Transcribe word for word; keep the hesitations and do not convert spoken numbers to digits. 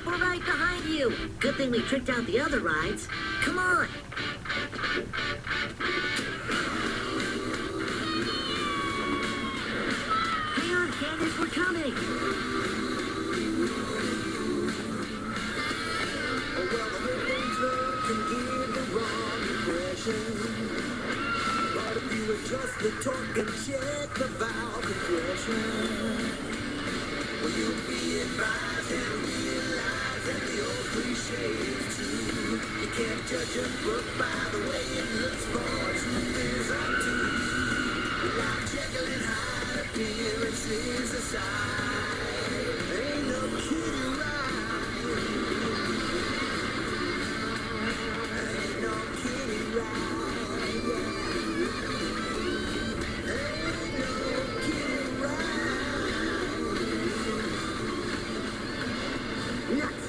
We're right behind you. Good thing we tricked out the other rides. Come on. Hang on, Candace, we're coming. Oh, well, the whole club can give the wrong impression. But if you adjust the torque and check the valve compression, well, you'll be advised and realize that the old cliche is true. You can't judge a book by the way it looks, for truth is up to you. Like Jekyll and Hyde, appearances aside, ain't no kidding right. Ain't no kidding right, yeah. Ain't no kidding right. Nuts.